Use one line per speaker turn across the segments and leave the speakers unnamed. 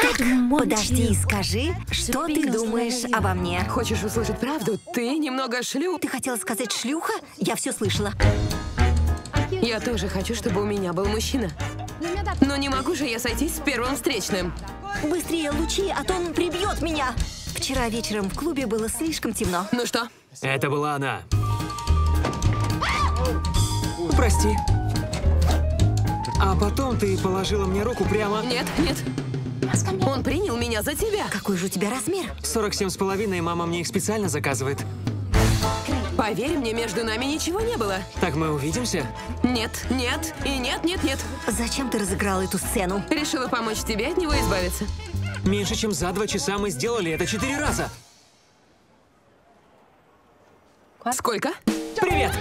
Подожди, скажи, что ты думаешь обо мне?
Хочешь услышать правду? Ты немного
Ты хотела сказать шлюха? Я все слышала.
Я тоже хочу, чтобы у меня был мужчина. Но не могу же я сойтись с первым встречным.
Быстрее лучи, а то он прибьет меня. Вчера вечером в клубе было слишком темно.
Ну что?
Это была она. Прости. А потом ты положила мне руку прямо...
Нет, нет. Он принял меня за тебя.
Какой же у тебя размер?
47,5, мама мне их специально заказывает.
Поверь мне, между нами ничего не было.
Так мы увидимся?
Нет, нет и нет, нет, нет.
Зачем ты разыграл эту сцену?
Решила помочь тебе от него избавиться.
Меньше чем за 2 часа мы сделали это 4 раза.
Сколько?
Привет!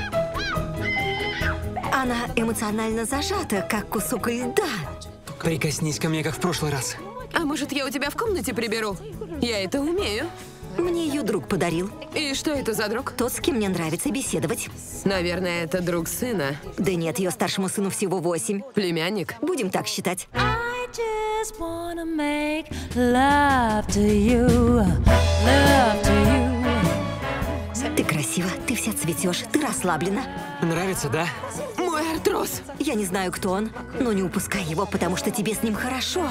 Она эмоционально зажата, как кусок льда.
Прикоснись ко мне, как в прошлый раз.
А может, я у тебя в комнате приберу? Я это умею.
Мне ее друг подарил.
И что это за друг?
Тот, с кем мне нравится беседовать.
Наверное, это друг сына.
Да нет, ее старшему сыну всего 8.
Племянник.
Будем так считать.
I just wanna make love to you, love to you.
Ты красива, ты вся цветешь, ты расслаблена.
Нравится, да?
Мой артроз.
Я не знаю, кто он, но не упускай его, потому что тебе с ним хорошо.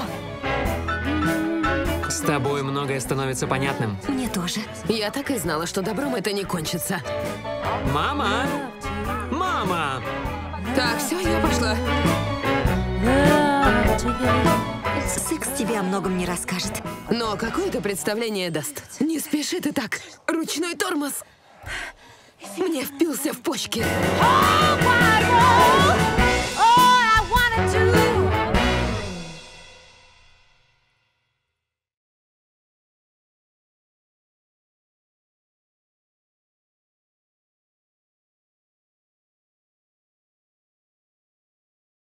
С тобой многое становится понятным.
Мне тоже.
Я так и знала, что добром это не кончится.
Мама! Мама!
Так, все, я пошла.
Love to you.
Секс тебе о многом не расскажет.
Но какое-то представление даст. Не спеши ты так. Ручной тормоз. Мне впился в почки.
Oh, my God.